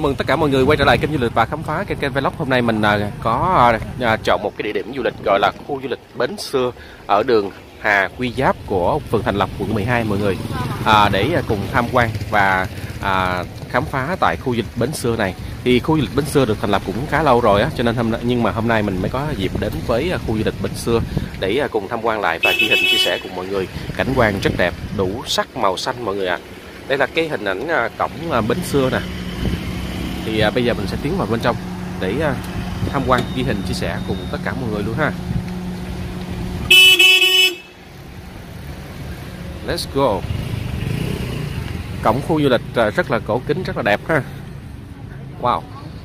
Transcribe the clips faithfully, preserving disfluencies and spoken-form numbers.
mừng tất cả mọi người quay trở lại kênh du lịch và khám phá kênh kênh vlog. Hôm nay mình có chọn một cái địa điểm du lịch gọi là khu du lịch Bến Xưa ở đường Hà Quy Giáp của phường Thành Lộc, quận mười hai mọi người, à, để cùng tham quan và à, khám phá tại khu du lịch Bến Xưa này. Thì khu du lịch Bến Xưa được thành lập cũng khá lâu rồi á, cho nên hôm nhưng mà hôm nay mình mới có dịp đến với khu du lịch Bến Xưa để cùng tham quan lại và ghi hình chia sẻ cùng mọi người. Cảnh quan rất đẹp, đủ sắc màu xanh mọi người ạ. À. Đây là cái hình ảnh cổng Bến Xưa nè. Thì à, bây giờ mình sẽ tiến vào bên trong để à, tham quan, ghi hình, chia sẻ cùng tất cả mọi người luôn ha. Let's go. Cổng khu du lịch à, rất là cổ kính, rất là đẹp ha. Wow.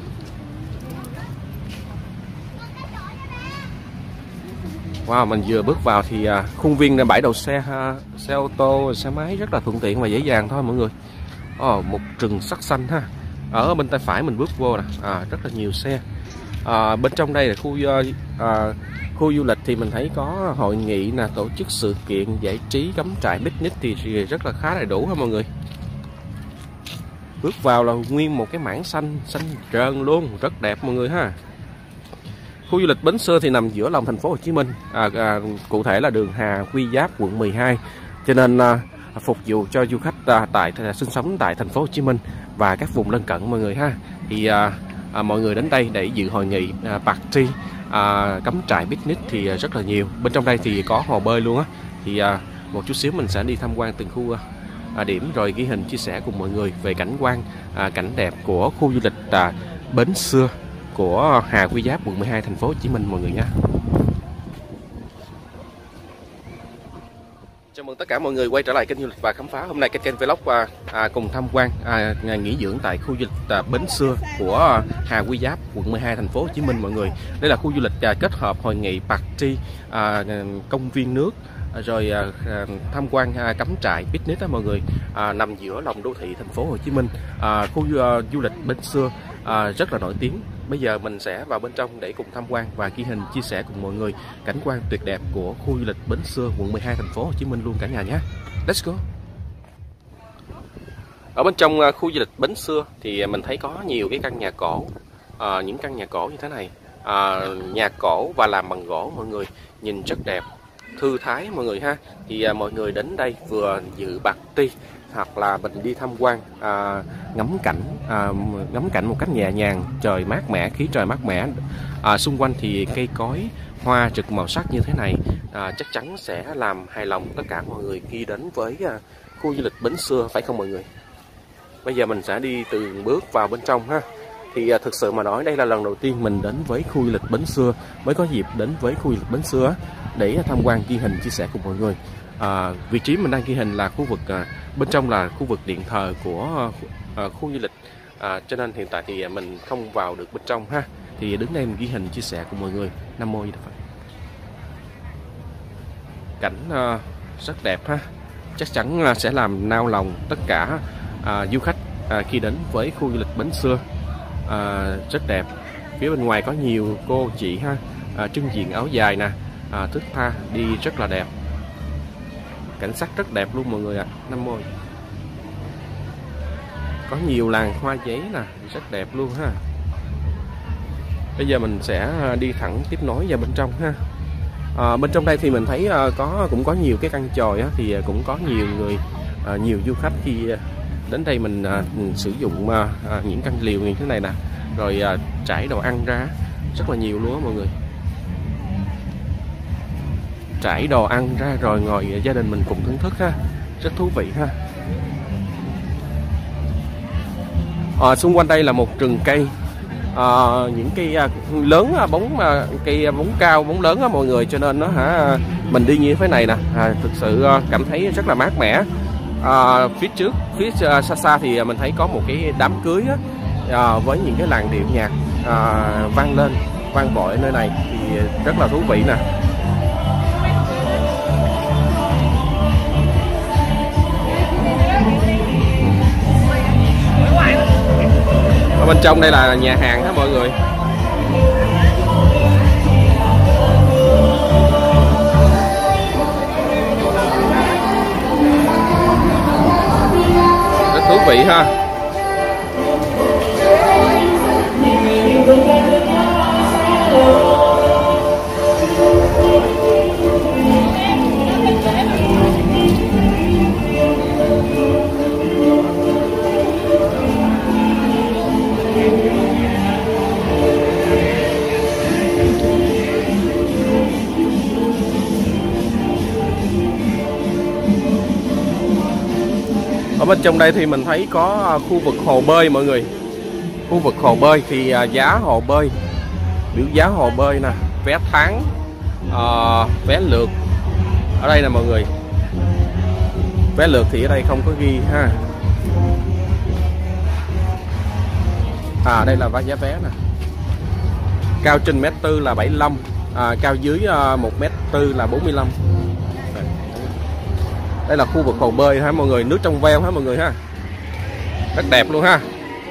Wow, mình vừa bước vào thì à, khuôn viên bãi đậu xe ha, xe ô tô, xe máy rất là thuận tiện và dễ dàng thôi mọi người. Oh, một rừng sắc xanh ha. Ở bên tay phải mình bước vô nè, à, rất là nhiều xe. À, bên trong đây là khu à, khu du lịch thì mình thấy có hội nghị nè, tổ chức sự kiện giải trí, cắm trại, picnic thì rất là khá đầy đủ ha mọi người. Bước vào là nguyên một cái mảng xanh xanh trơn luôn, rất đẹp mọi người ha. Khu du lịch Bến Xưa thì nằm giữa lòng thành phố Hồ Chí Minh, à, à, cụ thể là đường Hà Quy Giáp, quận mười hai, cho nên à, phục vụ cho du khách à, tại à, sinh sống tại thành phố Hồ Chí Minh và các vùng lân cận mọi người ha. Thì à, à, mọi người đến đây để dự hội nghị, à, party, à, cắm trại, picnic thì à, rất là nhiều. Bên trong đây thì có hồ bơi luôn á. Thì à, một chút xíu mình sẽ đi tham quan từng khu à, điểm rồi ghi hình chia sẻ cùng mọi người về cảnh quan, à, cảnh đẹp của khu du lịch à, Bến Xưa của Hà Quy Giáp, quận mười hai, thành phố Hồ Chí Minh mọi người nha. Chào mừng tất cả mọi người quay trở lại kênh du lịch và khám phá. Hôm nay kênh kênh vlog à, à, cùng tham quan à, nghỉ dưỡng tại khu du lịch à, Bến Xưa của Hà Quy Giáp, quận mười hai, thành phố Hồ Chí Minh mọi người. Đây là khu du lịch à, kết hợp hội nghị, party, à, công viên nước, rồi à, tham quan à, cắm trại, picnic đó mọi người, à, nằm giữa lòng đô thị thành phố Hồ Chí Minh. À, khu à, du lịch Bến Xưa à, rất là nổi tiếng. Bây giờ mình sẽ vào bên trong để cùng tham quan và ghi hình chia sẻ cùng mọi người cảnh quan tuyệt đẹp của khu du lịch Bến Xưa, quận mười hai, thành phố Hồ Chí Minh luôn cả nhà nhé. Let's go. Ở bên trong khu du lịch Bến Xưa thì mình thấy có nhiều cái căn nhà cổ, à, những căn nhà cổ như thế này, à, nhà cổ và làm bằng gỗ mọi người, nhìn rất đẹp, thư thái mọi người ha. Thì à, mọi người đến đây vừa dự party hoặc là mình đi tham quan, à, ngắm cảnh, à, ngắm cảnh một cách nhẹ nhàng, trời mát mẻ, khí trời mát mẻ, à, xung quanh thì cây cối, hoa rực màu sắc như thế này, à, chắc chắn sẽ làm hài lòng tất cả mọi người khi đến với à, khu du lịch Bến Xưa, phải không mọi người? Bây giờ mình sẽ đi từng bước vào bên trong ha. Thì à, thực sự mà nói đây là lần đầu tiên mình đến với khu du lịch Bến Xưa, mới có dịp đến với khu du lịch Bến Xưa để tham quan, ghi hình, chia sẻ cùng mọi người. À, vị trí mình đang ghi hình là khu vực à, bên trong là khu vực điện thờ của à, khu du lịch, à, cho nên hiện tại thì mình không vào được bên trong ha. Thì đứng đây mình ghi hình chia sẻ cùng mọi người. Nam mô Di Đà Phật. Cảnh à, rất đẹp ha, chắc chắn là sẽ làm nao lòng tất cả à, du khách à, khi đến với khu du lịch Bến Xưa. À, rất đẹp. Phía bên ngoài có nhiều cô chị ha, à, trưng diện áo dài nè, à, thước tha đi rất là đẹp. Cảnh sắc rất đẹp luôn mọi người ạ. À. Nam mô. Có nhiều làng hoa giấy nè, rất đẹp luôn ha. Bây giờ mình sẽ đi thẳng tiếp nối vào bên trong ha. À, bên trong đây thì mình thấy à, có cũng có nhiều cái căn chòi á, thì cũng có nhiều người, à, nhiều du khách khi đến đây mình, à, mình sử dụng à, những căn liều như thế này nè, rồi à, trải đồ ăn ra rất là nhiều luôn á mọi người. Trải đồ ăn ra rồi ngồi gia đình mình cùng thưởng thức ha, rất thú vị ha. À, xung quanh đây là một rừng cây, à, những cây à, lớn, à, bóng à, cây bóng cao, bóng lớn á mọi người, cho nên nó hả mình đi như thế này nè, à, thực sự à, cảm thấy rất là mát mẻ. À, phía trước, phía à, xa xa thì mình thấy có một cái đám cưới á, à, với những cái làn điệu nhạc à, vang lên, vang vội ở nơi này thì rất là thú vị nè. Ở bên trong đây là nhà hàng đó mọi người. Rất thú vị ha. bên trong đây thì mình thấy có khu vực hồ bơi mọi người. Khu vực hồ bơi thì giá hồ bơi, biểu giá hồ bơi nè, vé tháng, uh, vé lượt ở đây nè mọi người. Vé lượt thì ở đây không có ghi ha. À đây là giá vé nè. Cao trên mét tư là bảy mươi lăm, à, cao dưới uh, một mét tư là bốn mươi lăm. Đây là khu vực hồ bơi ha mọi người, nước trong veo ha mọi người ha. Rất đẹp luôn ha.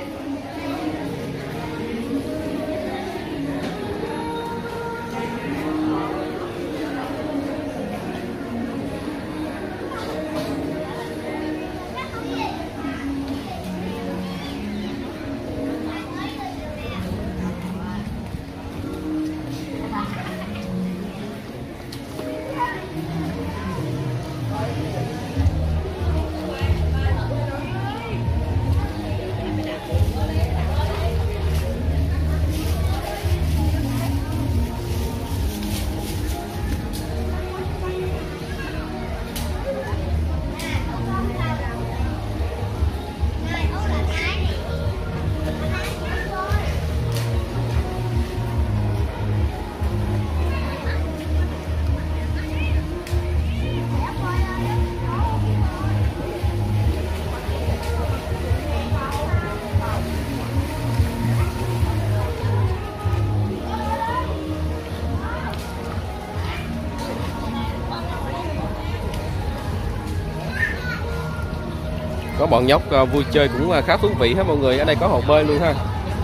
Có bọn nhóc vui chơi cũng khá thú vị ha mọi người. Ở đây có hồ bơi luôn ha.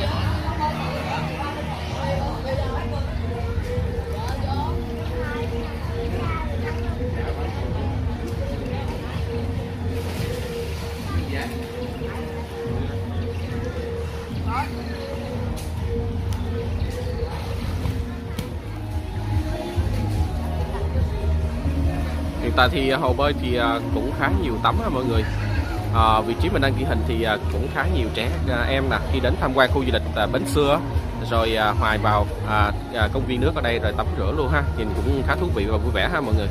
Hiện tại thì hồ bơi thì cũng khá nhiều tắm ha mọi người. À, vị trí mình đang ghi hình thì à, cũng khá nhiều trẻ à, em nè khi đến tham quan khu du lịch à, Bến Xưa rồi à, hoài vào à, à, công viên nước ở đây rồi tắm rửa luôn ha, nhìn cũng khá thú vị và vui vẻ ha mọi người.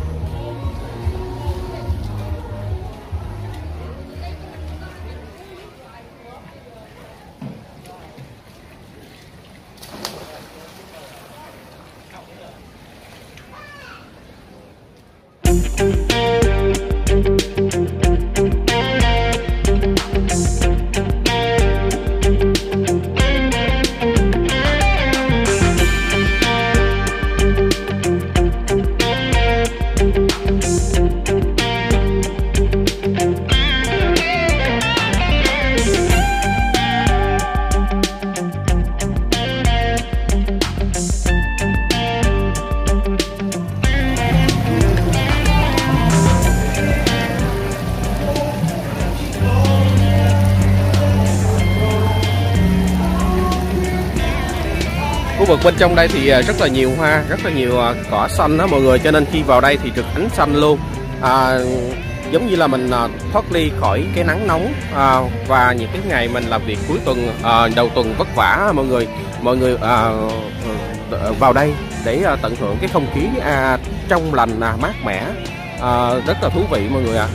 Khu vực bên trong đây thì rất là nhiều hoa, rất là nhiều cỏ xanh đó mọi người, cho nên khi vào đây thì rực ánh xanh luôn. À, giống như là mình thoát ly khỏi cái nắng nóng à, và những cái ngày mình làm việc cuối tuần, à, đầu tuần vất vả mọi người. Mọi người à, vào đây để tận hưởng cái không khí à, trong lành, à, mát mẻ, à, rất là thú vị mọi người ạ. À.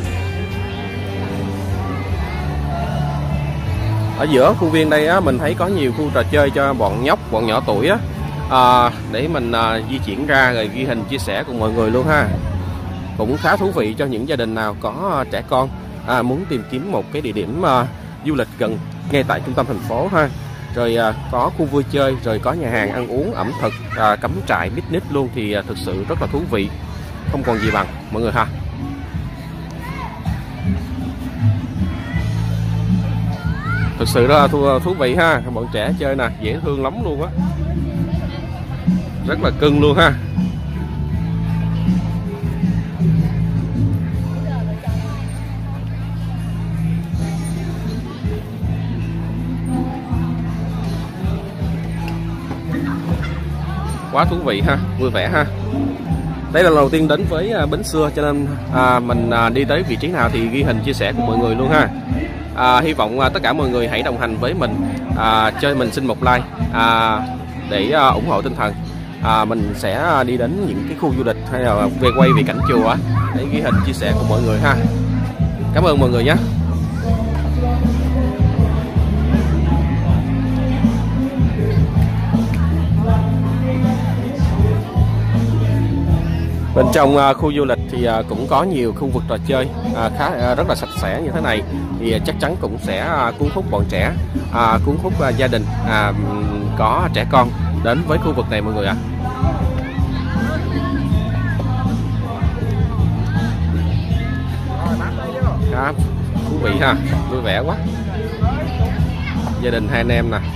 Ở giữa khu viên đây á, mình thấy có nhiều khu trò chơi cho bọn nhóc, bọn nhỏ tuổi á, à, để mình à, di chuyển ra rồi ghi hình chia sẻ cùng mọi người luôn ha. Cũng khá thú vị cho những gia đình nào có trẻ con à, muốn tìm kiếm một cái địa điểm à, du lịch gần ngay tại trung tâm thành phố ha. Rồi à, có khu vui chơi, rồi có nhà hàng ăn uống ẩm thực, à, cắm trại picnic luôn thì à, thực sự rất là thú vị, không còn gì bằng mọi người ha. Thực sự rất là thú, thú vị ha, bọn trẻ chơi nè, dễ thương lắm luôn á, rất là cưng luôn ha. Quá thú vị ha, vui vẻ ha. Đây là lần đầu tiên đến với Bến Xưa, cho nên à, mình à, đi tới vị trí nào thì ghi hình chia sẻ cùng mọi người luôn ha. À, hy vọng à, tất cả mọi người hãy đồng hành với mình, à, cho mình xin một like à, để à, ủng hộ tinh thần. À, mình sẽ đi đến những cái khu du lịch hay là về quay về cảnh chùa để ghi hình chia sẻ cùng mọi người ha. Cảm ơn mọi người nhé. Bên trong uh, khu du lịch thì uh, cũng có nhiều khu vực trò chơi uh, khá uh, rất là sạch sẽ như thế này, thì uh, chắc chắn cũng sẽ uh, cuốn hút bọn trẻ, uh, cuốn hút uh, gia đình uh, có trẻ con đến với khu vực này mọi người ạ. À. Thú vị ha, vui vẻ quá. Gia đình hai anh em nè.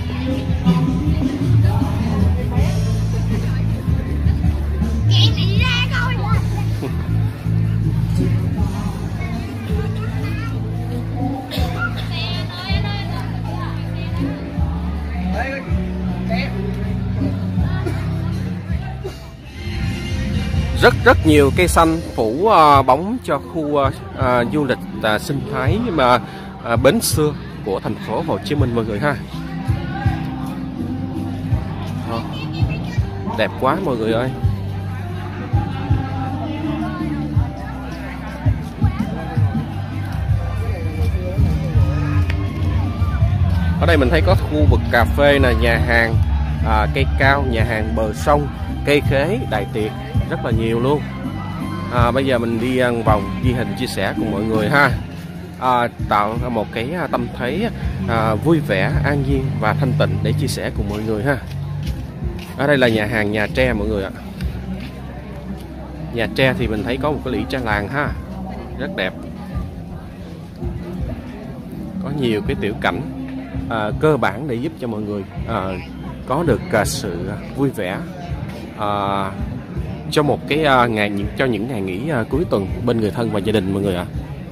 Rất rất nhiều cây xanh phủ uh, bóng cho khu uh, uh, du lịch uh, sinh thái mà uh, Bến Xưa của thành phố Hồ Chí Minh mọi người ha. Oh, đẹp quá mọi người ơi. Ở đây mình thấy có khu vực cà phê nè, nhà hàng, à, cây cao, nhà hàng bờ sông, cây khế, đại tiệc, rất là nhiều luôn. À, bây giờ mình đi ăn vòng ghi hình chia sẻ cùng mọi người ha, à, tạo một cái tâm thế à, vui vẻ, an nhiên và thanh tịnh để chia sẻ cùng mọi người ha. Ở đây là nhà hàng Nhà Tre mọi người ạ. Nhà Tre thì mình thấy có một cái lũy tre làng ha, rất đẹp. Có nhiều cái tiểu cảnh à, cơ bản để giúp cho mọi người à, có được à, sự vui vẻ à, cho một cái à, ngày cho những ngày nghỉ à, cuối tuần bên người thân và gia đình mọi người ạ.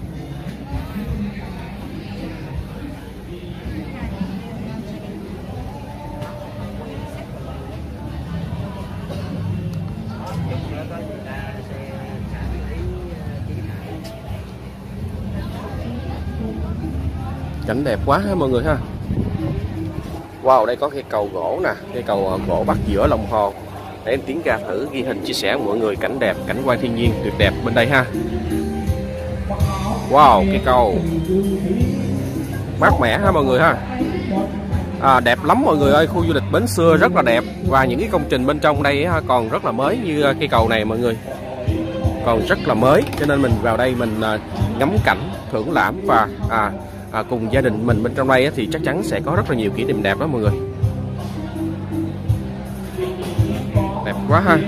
Cảnh đẹp quá ha mọi người ha. Wow, đây có cây cầu gỗ nè, cây cầu gỗ bắt giữa lòng hồ. Để em tiến ra thử ghi hình chia sẻ với mọi người cảnh đẹp, cảnh quan thiên nhiên tuyệt đẹp bên đây ha. Wow, cây cầu mát mẻ ha mọi người ha. À, đẹp lắm mọi người ơi, khu du lịch Bến Xưa rất là đẹp. Và những cái công trình bên trong đây còn rất là mới, như cây cầu này mọi người, còn rất là mới, cho nên mình vào đây mình ngắm cảnh, thưởng lãm và à, à, cùng gia đình mình bên trong đây thì chắc chắn sẽ có rất là nhiều kỷ niệm đẹp đó mọi người. Đẹp quá ha.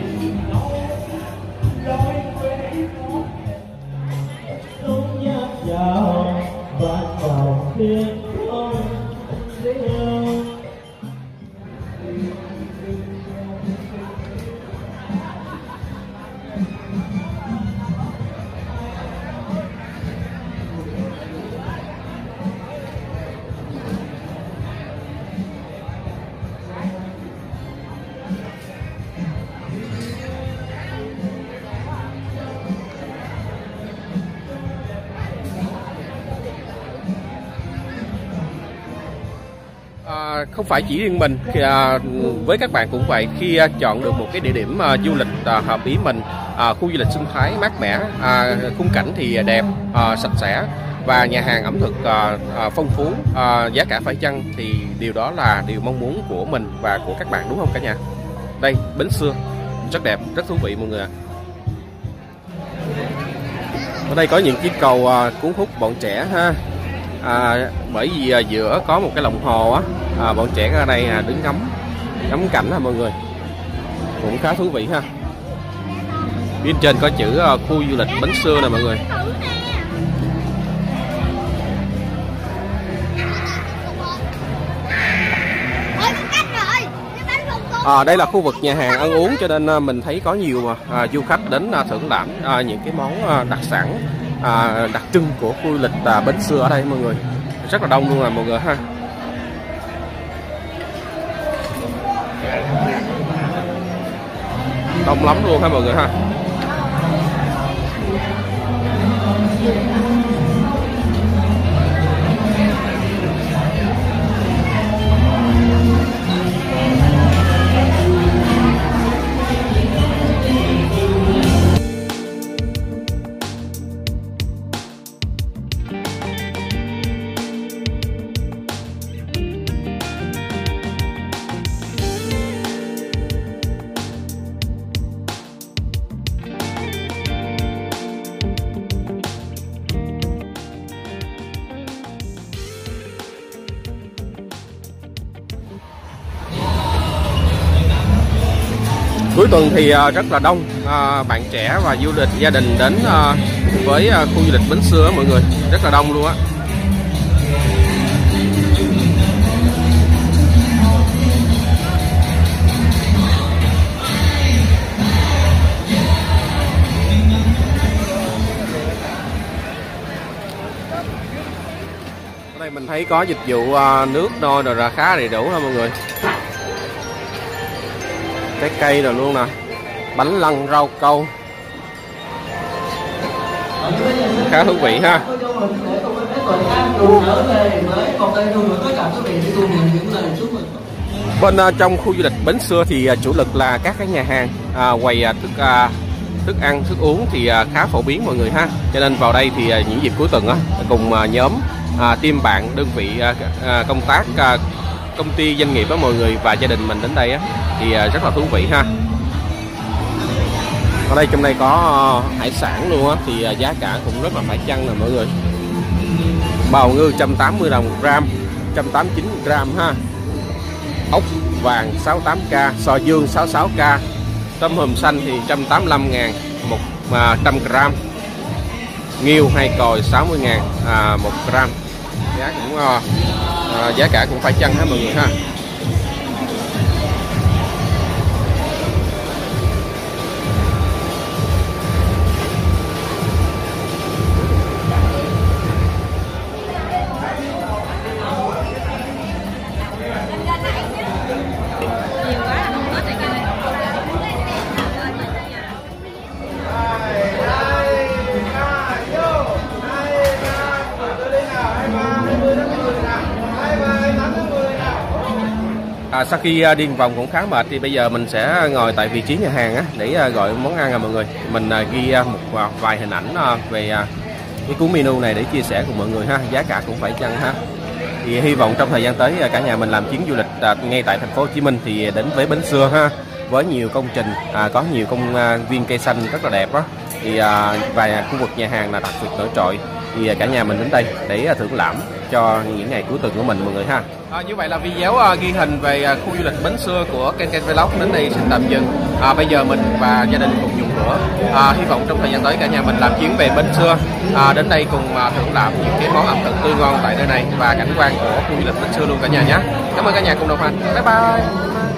À, không phải chỉ riêng mình, à, với các bạn cũng vậy. Khi à, chọn được một cái địa điểm à, du lịch à, hợp ý mình, à, khu du lịch sinh thái mát mẻ, à, khung cảnh thì đẹp, à, sạch sẽ và nhà hàng ẩm thực à, à, phong phú, à, giá cả phải chăng, thì điều đó là điều mong muốn của mình và của các bạn, đúng không cả nhà? Đây, Bến Xưa rất đẹp, rất thú vị mọi người ạ. Ở đây có những chiếc cầu à, cuốn hút bọn trẻ ha. À, bởi vì à, giữa có một cái lòng hồ á, à, bọn trẻ ở đây à, đứng ngắm ngắm cảnh ha mọi người, cũng khá thú vị ha. Bên trên có chữ à, khu du lịch Bến Xưa nè mọi người. À, đây là khu vực nhà hàng ăn uống, cho nên à, mình thấy có nhiều à, du khách đến à, thưởng lãm à, những cái món à, đặc sản, à, đặc trưng của khu du lịch à, Bến Xưa ở đây mọi người. Rất là đông luôn à mọi người ha. Đông lắm luôn ha mọi người ha. Cuối tuần thì uh, rất là đông uh, bạn trẻ và du lịch gia đình đến uh, với uh, khu du lịch Bến Xưa mọi người, rất là đông luôn á. Ở đây mình thấy có dịch vụ uh, nước nôi rồi ra khá đầy đủ ha mọi người. Trái cây rồi luôn nè, bánh lăng rau câu khá thú vị ha. Bên uh, trong khu du lịch Bến Xưa thì uh, chủ lực là các cái nhà hàng uh, quầy uh, thức uh, thức ăn thức uống thì uh, khá phổ biến mọi người ha. Cho nên vào đây thì uh, những dịp cuối tuần uh, cùng uh, nhóm uh, team bạn đơn vị uh, uh, công tác uh, công ty doanh nghiệp với mọi người và gia đình mình đến đây á thì uh, rất là thú vị ha. Ở đây trong đây có uh, hải sản luôn á thì uh, giá cả cũng rất là phải chăng nè mọi người. Bào ngư một trăm tám mươi đồng một gram, một trăm tám mươi chín gram ha. Ốc vàng sáu mươi tám k, sò dương sáu mươi sáu k, tôm hùm xanh thì một trăm tám mươi lăm ngàn một trăm gram, nghêu hai còi sáu mươi ngàn à, một gram. Giá cũng uh, uh, giá cả cũng phải chăng ha mọi người ha. À, sau khi đi một vòng cũng khá mệt thì bây giờ mình sẽ ngồi tại vị trí nhà hàng á, để gọi món ăn à mọi người. Mình ghi một vài hình ảnh về cái cuốn menu này để chia sẻ cùng mọi người ha. Giá cả cũng phải chăng ha. Thì hy vọng trong thời gian tới cả nhà mình làm chuyến du lịch ngay tại thành phố Hồ Chí Minh thì đến với Bến Xưa ha, với nhiều công trình, à, có nhiều công viên cây xanh rất là đẹp đó. Thì à, và khu vực nhà hàng là đặc biệt nổi trội. Thì cả nhà mình đến đây để thưởng lãm cho những ngày cuối tuần của mình mọi người ha. À, như vậy là video uh, ghi hình về uh, khu du lịch Bến Xưa của kênh kênh Vlog đến đây xin tạm dừng. À, bây giờ mình và gia đình cùng dùng bữa. À, hy vọng trong thời gian tới cả nhà mình làm chuyến về Bến Xưa, à, đến đây cùng uh, thưởng lãm những cái món ẩm thực tươi ngon tại nơi này và cảnh quan của khu du lịch Bến Xưa luôn cả nhà nhé. Cảm ơn cả nhà cùng đồng hành. Bye bye.